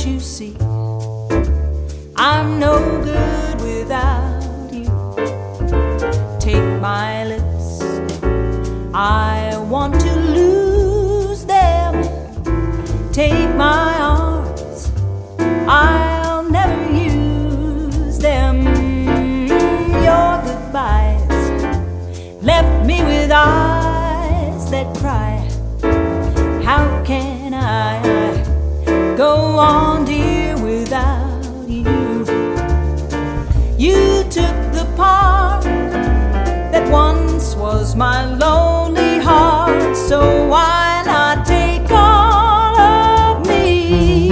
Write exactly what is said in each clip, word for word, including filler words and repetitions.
you see? I'm no good without you. Take my lips, I want to lose them. Take my arms, I'll never use them. Your goodbyes left me with eyes that cry. How can I go on, dear, without you? You took the part that once was my lonely heart, so why not take all of me?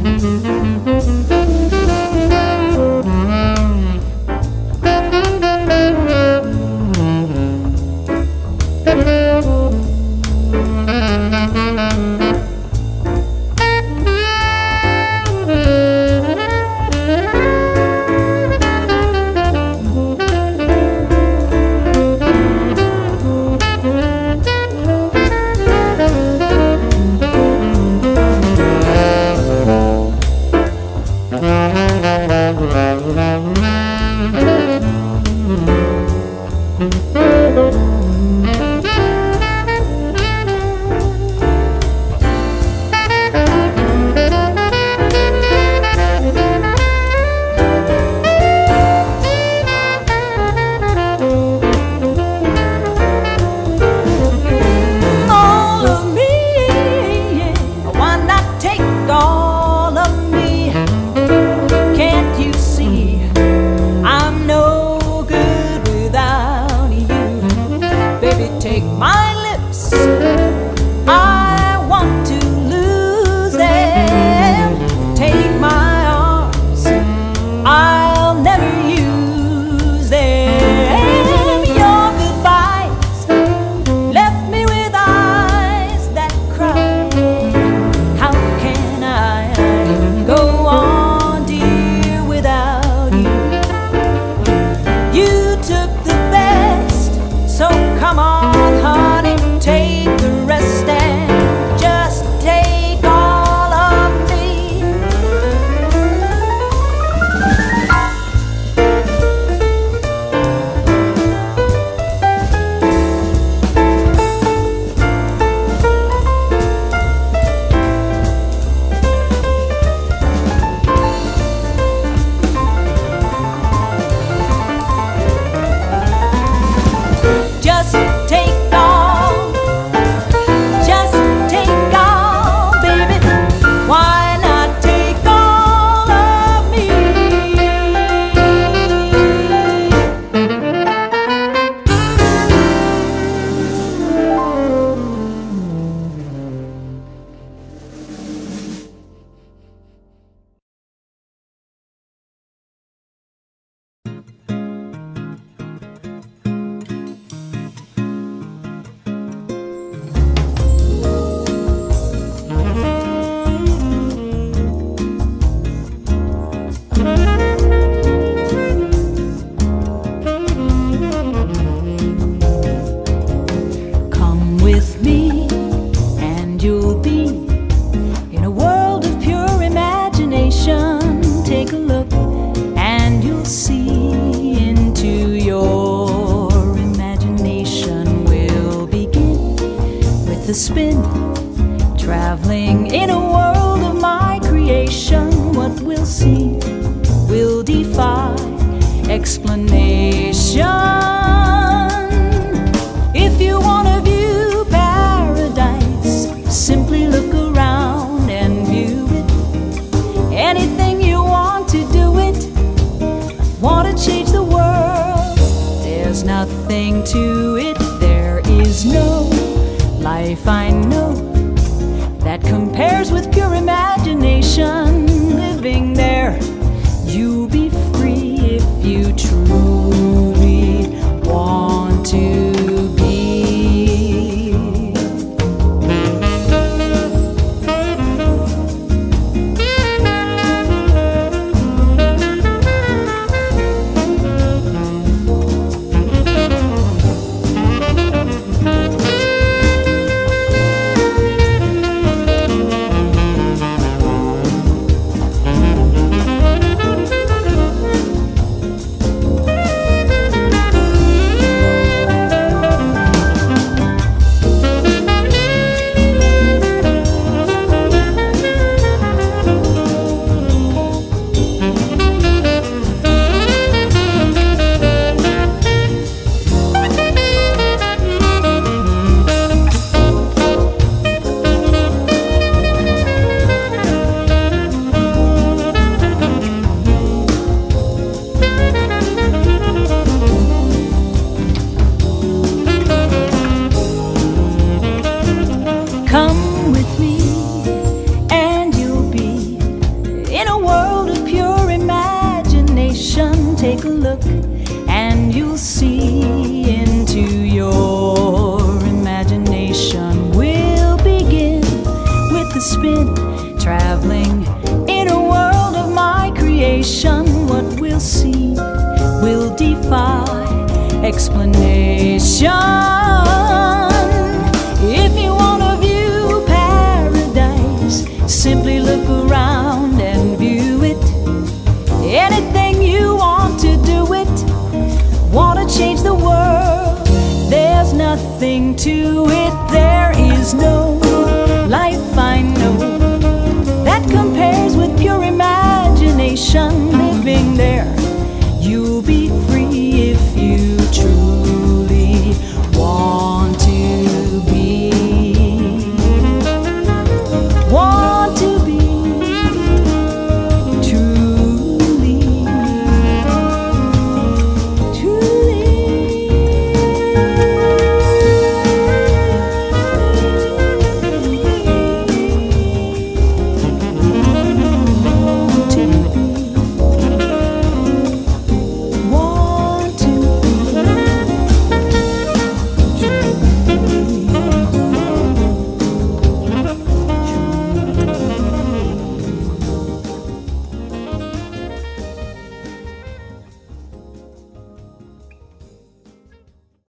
Spin, traveling in a world of my creation. What we'll see will defy explanation. If you want to view paradise, simply look around and view it. Anything you want to do it, want to change the world, there's nothing to it. There is no life I know that compares with pure imagination. Living there, you'll be free if you truly want to be. explanation.